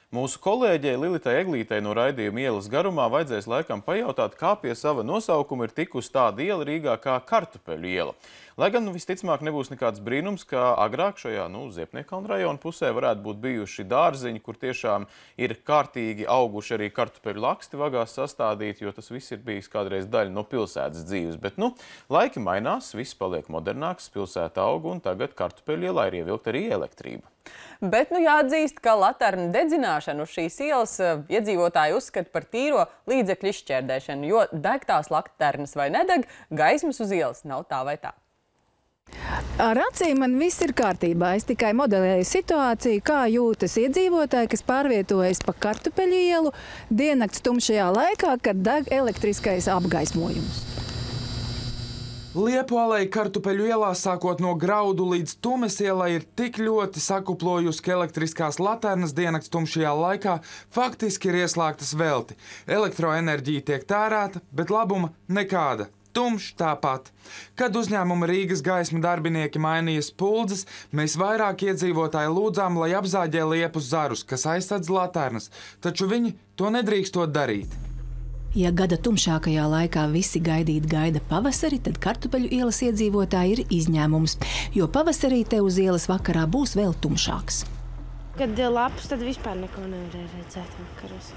Mūsu kolēģei Lilitai Eglītei no raidījuma Ielas garumā vajadzēs laikam pajautāt, kā pie sava nosaukuma ir tikusi tāda iela Rīgā kā Kartupeļu iela. Lai gan visticamāk nebūs nekāds brīnums, ka agrāk šajā Ziepniekalna rajona pusē varētu būt bijuši dārziņi, kur tiešām ir kārtīgi auguši arī kartupeļu laksti vagās sastādīti, jo tas viss ir bijis kādreiz daļa no pilsētas dzīves. Bet, laiki mainās, viss paliek modernāks, pilsēta aug un tagad Kartupeļu ielā ir ievilkt arī elektrība. Bet jāatzīst, ka laternu dedzināšanu uz šīs ielas iedzīvotāji uzskata par tīro līdzekļu izšķērdēšanu, jo deg tās laternas vai nedeg, gaismas uz ielas nav tā vai tā. Ar acīm man viss ir kārtībā. Es tikai modelēju situāciju, kā jūtas iedzīvotāji, kas pārvietojas pa Kartupeļu ielu diennakts tumšajā laikā, kad deg elektriskais apgaismojums. Liepu aleja Kartupeļu ielā, sākot no Graudu līdz Tumes ielai, ir tik ļoti sakuplojusi, ka elektriskās laternas diennakts tumšajā laikā faktiski ir ieslēgtas velti. Elektroenerģija tiek tērēta, bet labuma nekāda. Tumšs tāpat. Kad uzņēmuma Rīgas gaisma darbinieki mainīja spuldzes, mēs vairāk iedzīvotāji lūdzām, lai apzāģē liepus zarus, kas aizsadz laternas, taču viņi to nedrīkstot darīt. Ja gada tumšākajā laikā visi gaida pavasari, tad Kartupeļu ielas iedzīvotāji ir izņēmums, jo pavasarī te uz ielas vakarā būs vēl tumšāks. Kad lapus, tad vispār neko nevarēja redzēt vakaros.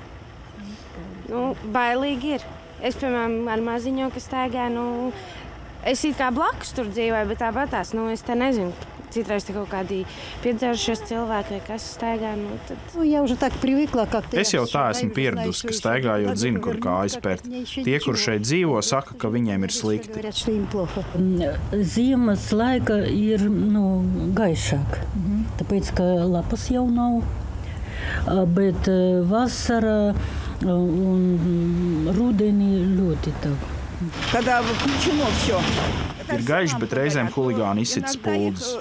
Bailīgi ir. Es, piemēram, ar maziņo, kas staigāju, es it kā blakus tur dzīvoju, bet tāpatās, es te nezinu. Citreiz te kaut kādi piedzērušies cilvēki, vai kas staigā, tad... Es jau tā esmu pieradusi, ka staigājot zinu, kur kājas spērt. Tie, kur šeit dzīvo, saka, ka viņiem ir slikti. Ziemas laika ir, gaišāk, tāpēc, ka lapas jau nav, bet vasara un rudenī ļoti tavu. Ir gaiši, bet reizēm huligāni izsit spuldzes.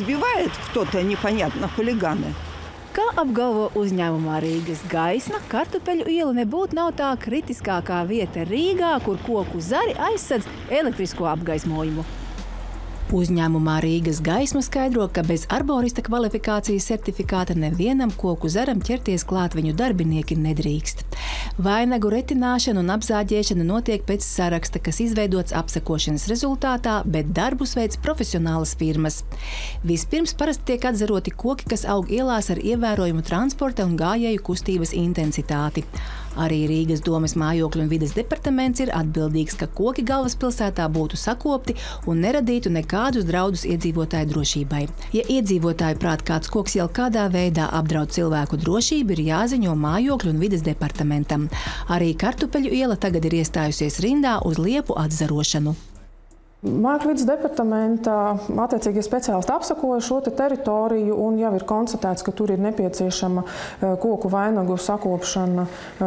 Kā apgalvo uzņēmumā Rīgas gaisma, Kartupeļu iela nebūtu nav tā kritiskākā vieta Rīgā, kur koku zari aizsadz elektrisko apgaismojumu. Uzņēmumā Rīgas gaisma skaidro, ka bez arborista kvalifikācijas certifikāta nevienam koku zaram ķerties klāt viņu darbinieki nedrīkst. Vainagu retināšana un apzāģēšana notiek pēc saraksta, kas izveidots apsekošanas rezultātā, bet darbus veic profesionālas firmas. Vispirms parasti tiek atzaroti koki, kas aug ielās ar ievērojumu transporta un gājēju kustības intensitāti. Arī Rīgas domes mājokļu un vides departaments ir atbildīgs, ka koki galvaspilsētā būtu sakopti un neradītu nekādus draudus iedzīvotāju drošībai. Ja iedzīvotāju prāt kāds koks jau kādā veidā apdraud cilvēku drošību, ir jāziņo mājokļu un vides departamentam. Arī Kartupeļu iela tagad ir iestājusies rindā uz liepu atzarošanu. Mājokļu departamentā attiecīgie speciālisti apsakoja šo teritoriju un jau ir konstatēts, ka tur ir nepieciešama koku vainagu sakopšana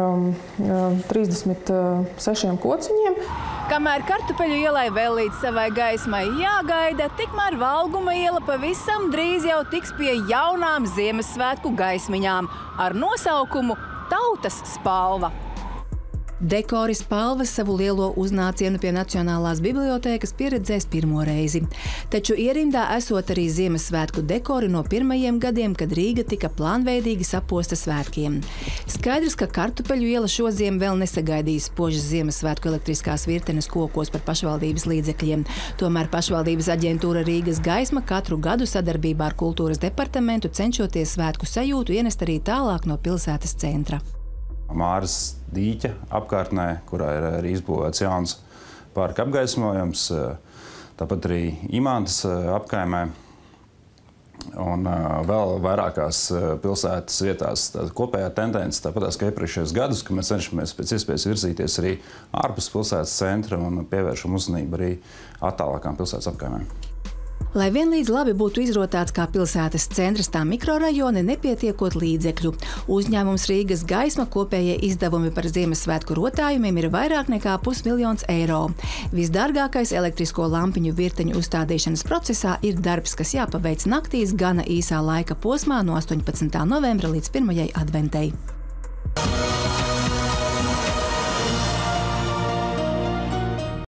36 kociņiem. Kamēr Kartupeļu ielai vēl līdz savai gaismai jāgaida, tikmēr Valguma iela pavisam drīz jau tiks pie jaunām Ziemassvētku gaismiņām ar nosaukumu Tautas spalva. Dekori spalvas savu lielo uznācienu pie Nacionālās bibliotēkas pieredzēs pirmo reizi. Taču ierindā esot arī Ziemassvētku dekori no pirmajiem gadiem, kad Rīga tika plānveidīgi saposta svētkiem. Skaidrs, ka Kartupeļu iela šoziem vēl nesagaidīs spožas Ziemassvētku elektriskās virtenes kokos par pašvaldības līdzekļiem. Tomēr pašvaldības aģentūra Rīgas gaisma katru gadu sadarbībā ar kultūras departamentu cenšoties svētku sajūtu ienest arī tālāk no pilsētas centra. Māras dīķa apkārtnē, kurā ir arī izbūvēts jauns parka apgaismojums, tāpat arī Imantas apkaimē un vēl vairākās pilsētas vietās kopējā tendence, tāpatās kā iepriekšējos gadus, ka mēs cenšamies pēc iespējas virzīties arī ārpus pilsētas centra un pievēršam uzmanību arī attālākām pilsētas apkaimēm. Lai vienlīdz labi būtu izrotāts kā pilsētas centrs, tā mikrorajoni nepietiekot līdzekļu. Uzņēmums Rīgas gaisma kopējie izdevumi par Ziemassvētku rotājumiem ir vairāk nekā 500 000 eiro. Visdārgākais elektrisko lampiņu virteņu uzstādīšanas procesā ir darbs, kas jāpaveic naktīs gana īsā laika posmā no 18. novembra līdz 1. adventei.